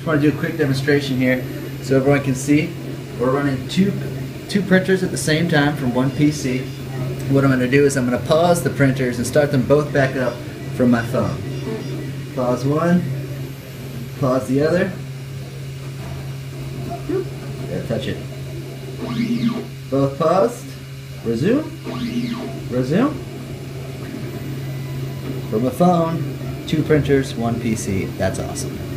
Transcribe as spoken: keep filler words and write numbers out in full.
just want to do a quick demonstration here so everyone can see. We're running two, two printers at the same time from one P C. What I'm going to do is I'm going to pause the printers and start them both back up from my phone. Pause one, pause the other. Yeah, touch it. Both paused. Resume. Resume. From a phone, two printers, one P C. That's awesome.